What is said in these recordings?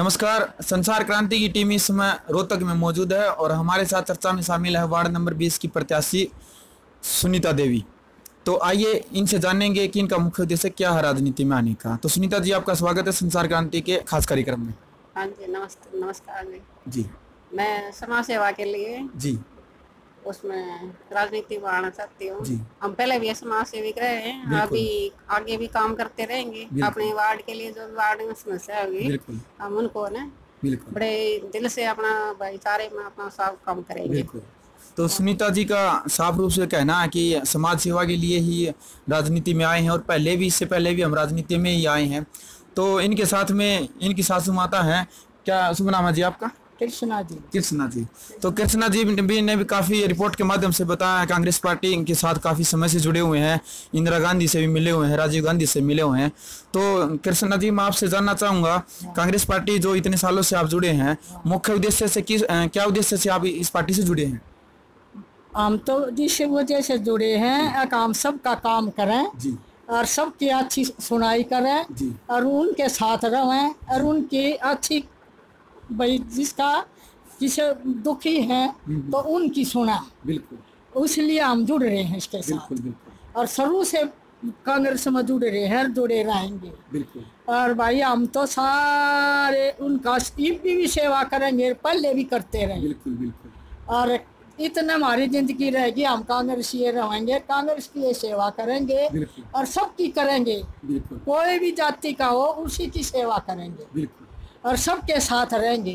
नमस्कार। संसार क्रांति की टीम इस समय रोहतक में मौजूद है और हमारे साथ चर्चा में शामिल है वार्ड नंबर 20 की प्रत्याशी सुनीता देवी। तो आइए इनसे जानेंगे कि इनका मुख्य उद्देश्य क्या है राजनीति में आने का। तो सुनीता जी, आपका स्वागत है संसार क्रांति के खास कार्यक्रम में। हाँ जी, नमस्ते, नमस्कार जी। मैं समाज सेवा के लिए जी उसमें राजनीति में आना चाहती हूँ। जी। हम पहले भी समाज सेविक रहे हैं, अभी आगे भी काम करते रहेंगे अपने वार्ड के लिए। जो वार्ड में समस्या होगी हम उनको ना बड़े दिल से अपना भाईचारे में अपना सब काम करेंगे। तो सुनीता जी का साफ रूप से कहना है कि समाज सेवा के लिए ही राजनीति में आए हैं और पहले भी, इससे पहले भी हम राजनीति में ही आए हैं। तो इनके साथ में इनकी सासू माता हैं, क्या शुभ नाम है जी आपका? कृष्णा जी। कृष्णा जी। तो कृष्णा जी ने भी काफी रिपोर्ट के माध्यम से बताया, कांग्रेस पार्टी के साथ काफी समय से जुड़े हुए हैं, इंदिरा गांधी से भी मिले हुए हैं, राजीव गांधी से मिले हुए हैं। तो कृष्णा जी, मैं आपसे जानना चाहूंगा, कांग्रेस पार्टी जो इतने सालों से आप जुड़े हैं, मुख्य उद्देश्य से क्या उद्देश्य से आप इस पार्टी से जुड़े हैं? हम तो जिस वजह से जुड़े हैं, हम सबका काम करें जी, और सबकी अच्छी सुनाई करें जी, और उनके साथ रहें और उनकी अच्छी भाई जिसे दुखी है तो उनकी सुना। बिल्कुल, इसलिए हम जुड़ रहे हैं इसके साथ। बिल्कुल। और शुरू से कांग्रेस में जुड़े रहे हैं, जुड़े रहेंगे। बिल्कुल। और भाई हम तो सारे उनका भी सेवा करेंगे, पहले भी करते रहेंगे। बिल्कुल। और इतने हमारी जिंदगी रहेगी, हम कांग्रेस ये रहेंगे, कांग्रेस की ये सेवा करेंगे और सबकी करेंगे। कोई भी जाति का हो उसी की सेवा करेंगे और सबके साथ रहेंगे।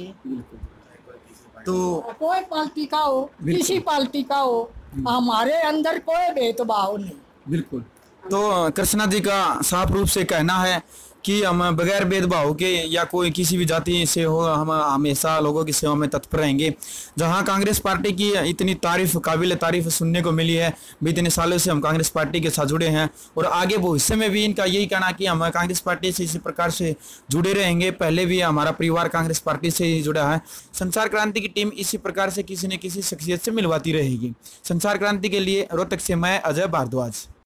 तो कोई पार्टी का हो, किसी पार्टी का हो, हमारे अंदर कोई भेदभाव नहीं। बिल्कुल। तो कृष्णा जी का साफ रूप से कहना है कि हम बगैर भेदभाव के या कोई किसी भी जाति से हो, हम हमेशा लोगों की सेवा में तत्पर रहेंगे। जहां कांग्रेस पार्टी की इतनी तारीफ, काबिल तारीफ सुनने को मिली है, बीते सालों से हम कांग्रेस पार्टी के साथ जुड़े हैं और आगे भविष्य में भी इनका यही कहना कि हम कांग्रेस पार्टी से इसी प्रकार से जुड़े रहेंगे। पहले भी हमारा परिवार कांग्रेस पार्टी से ही जुड़ा है। संसार क्रांति की टीम इसी प्रकार से किसी न किसी शख्सियत से मिलवाती रहेगी। संसार क्रांति के लिए रोहतक से मैं अजय भारद्वाज।